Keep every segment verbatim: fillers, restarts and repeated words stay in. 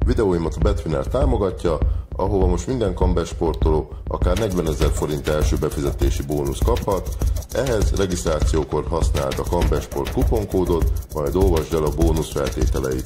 Videóimat a Betwinner támogatja, ahova most minden comeback sportoló akár negyvenezer forint első befizetési bónusz kaphat. Ehhez regisztrációkor használd a comeback sport kuponkódot, majd olvasd el a bónusz feltételeit.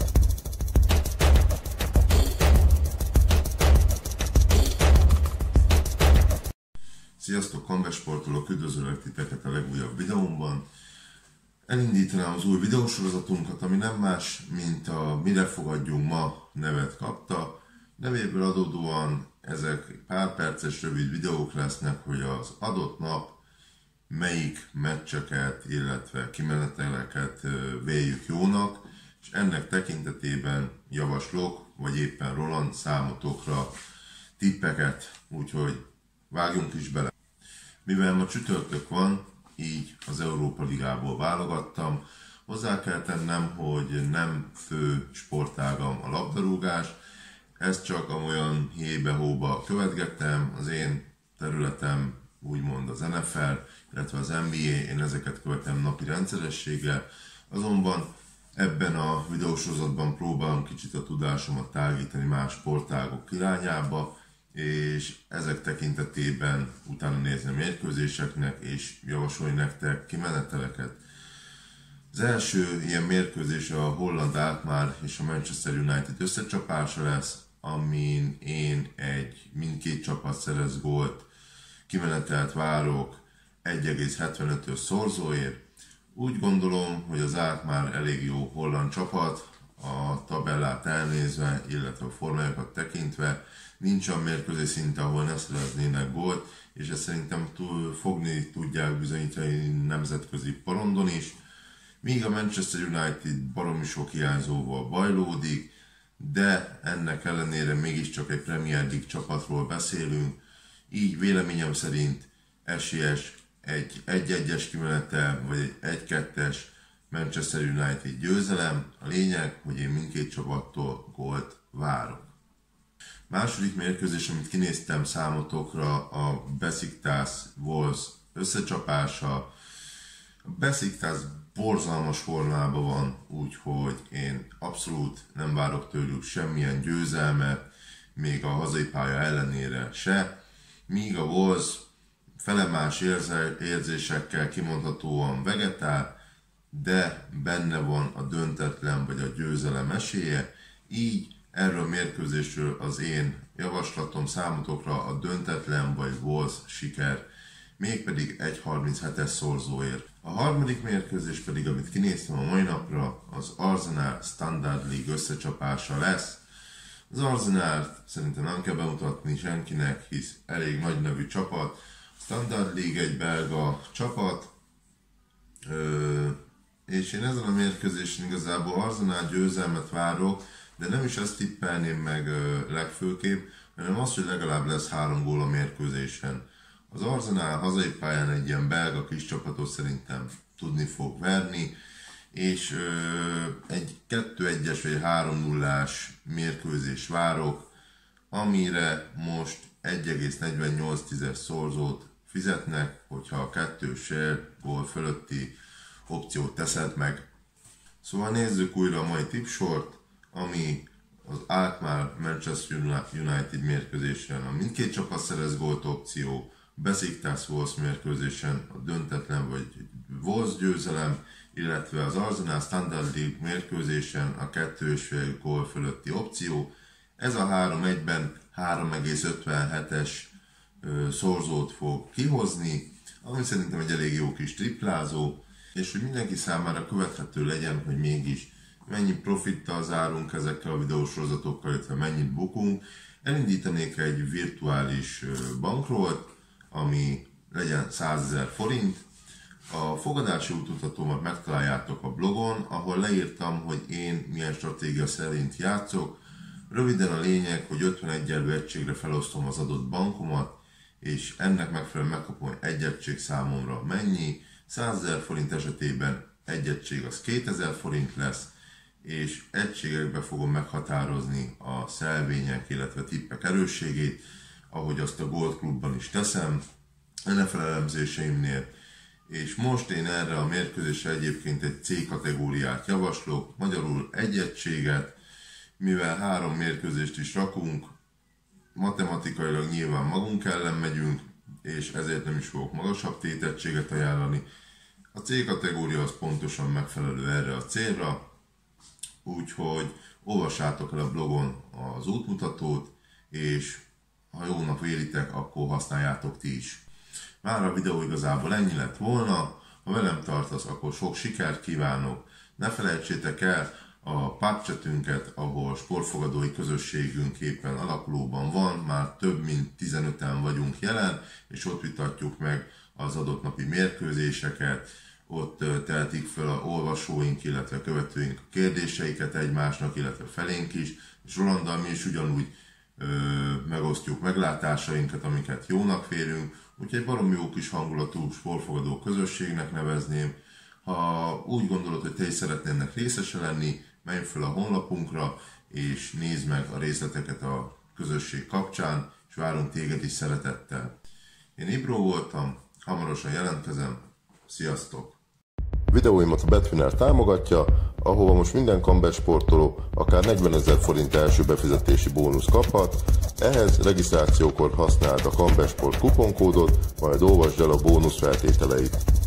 Sziasztok, comeback sportolók! Üdvözöllek titeket a legújabb videómban. Elindítanám az új videósorozatunkat, ami nem más, mint a Mire fogadjunk ma nevet kapta. Nevéből adódóan ezek pár perces rövid videók lesznek, hogy az adott nap melyik meccseket, illetve kimeneteleket véljük jónak, és ennek tekintetében javaslok, vagy éppen Roland számotokra tippeket, úgyhogy vágjunk is bele. Mivel ma csütörtök van, így az Európa Ligából válogattam. Hozzá kell tennem, hogy nem fő sportágam a labdarúgás, ezt csak amolyan hébe-hóba követgettem. Az én területem úgymond az en ef el, illetve az en bé á, én ezeket követem napi rendszerességgel, azonban ebben a videósorozatban próbálom kicsit a tudásomat tágítani más sportágok irányába, és ezek tekintetében utána nézni a mérkőzéseknek, és javasolni nektek kimeneteleket. Az első ilyen mérkőzés a holland Alkmaar és a Manchester United összecsapása lesz, amin én egy mindkét csapat szerez gólt kimenetelt várok egy egész hetvenötös szorzóért. Úgy gondolom, hogy az Alkmaar elég jó holland csapat, a tabellát elnézve, illetve a formájukat tekintve. Nincs olyan mérkőzés szinte, ahol ne szereznének gólt, és ezt szerintem túl, fogni tudják bizonyítani nemzetközi porondon is. Míg a Manchester United baromi sok hiányzóval bajlódik, de ennek ellenére mégiscsak egy Premier League csapatról beszélünk, így véleményem szerint esélyes egy egy-egyes kimenetel, vagy egy egy-kettes Manchester United győzelem. A lényeg, hogy én mindkét csapattól gólt várok. Második mérkőzés, amit kinéztem számotokra, a Besiktas-Wolves összecsapása. A Besiktas borzalmas formában van, úgyhogy én abszolút nem várok tőlük semmilyen győzelmet, még a hazai pálya ellenére se, míg a Wolves felemás érzésekkel kimondhatóan vegetál, de benne van a döntetlen vagy a győzelem esélye, így erről a mérkőzésről az én javaslatom számotokra a döntetlen vagy Wolves siker, mégpedig egy harminchetes szorzóért. A harmadik mérkőzés pedig, amit kinéztem a mai napra, az Arsenal Standard League összecsapása lesz. Az Arsenalt szerintem nem kell bemutatni senkinek, hisz elég nagy nevű csapat. A Standard League egy belga csapat, és én ezen a mérkőzésen igazából Arsenal győzelmet várok, de nem is ezt tippelném meg legfőképp, hanem azt, hogy legalább lesz három gól a mérkőzésen. Az Arsenal hazai pályán egy ilyen belga kis csapatot szerintem tudni fog verni, és ö, egy kettő egyes vagy három nullás mérkőzés várok, amire most egy egész negyvennyolc szorzót fizetnek, hogyha a kettős gól fölötti opciót teszed meg. Szóval nézzük újra a mai tippsort, ami az Alkmaar Manchester United mérkőzésen a mindkét csapat szerez gólt opció, Besiktas-Wolves mérkőzésen a döntetlen vagy Wolves győzelem, illetve az Arsenal Standard League mérkőzésen a kettő és fél gól fölötti opció. Ez a három egyben három egész ötvenhetes szorzót fog kihozni, ami szerintem egy elég jó kis triplázó, és hogy mindenki számára követhető legyen, hogy mégis mennyi profittal zárunk ezekkel a videósorozatokkal, illetve mennyit bukunk. Elindítanék egy virtuális bankrolt, ami legyen százezer forint. A fogadási útmutatómat megtaláljátok a blogon, ahol leírtam, hogy én milyen stratégia szerint játszok. Röviden a lényeg, hogy ötven egyenlő egységre felosztom az adott bankomat, és ennek megfelelően megkapom, hogy egy egység számomra mennyi. százezer forint esetében egy egység az kétezer forint lesz, és egységekbe fogom meghatározni a szelvények, illetve tippek erősségét, ahogy azt a Gold Clubban is teszem, en ef el elemzéseimnél, és most én erre a mérkőzésre egyébként egy C kategóriát javaslok, magyarul egy egységet, mivel három mérkőzést is rakunk, matematikailag nyilván magunk ellen megyünk, és ezért nem is fogok magasabb tétettséget ajánlani. A C-kategória az pontosan megfelelő erre a célra, úgyhogy olvassátok el a blogon az útmutatót, és ha jónak vélitek, akkor használjátok ti is. Már a videó igazából ennyi lett volna, ha velem tartasz, akkor sok sikert kívánok. Ne felejtsétek el a pubchatünket, ahol sportfogadói közösségünk éppen alakulóban van, már több mint tizenöten vagyunk jelen, és ott vitatjuk meg az adott napi mérkőzéseket, ott tehetik fel a olvasóink, illetve követőink a kérdéseiket egymásnak, illetve felénk is, és Rolanddal mi is ugyanúgy ö, megosztjuk meglátásainkat, amiket jónak vélünk, úgyhogy baromi jó kis hangulatú sportfogadó közösségnek nevezném. Ha úgy gondolod, hogy te is szeretnél ennek részese lenni, menj fel a honlapunkra, és nézd meg a részleteket a közösség kapcsán, és várunk téged is szeretettel. Én Ibró voltam, hamarosan jelentkezem, sziasztok! Videóimat a Betwinner támogatja, ahova most minden combat sportoló akár negyvenezer forint első befizetési bónusz kaphat. Ehhez regisztrációkor használd a CombatSport kuponkódot, majd olvasd el a bónusz feltételeit.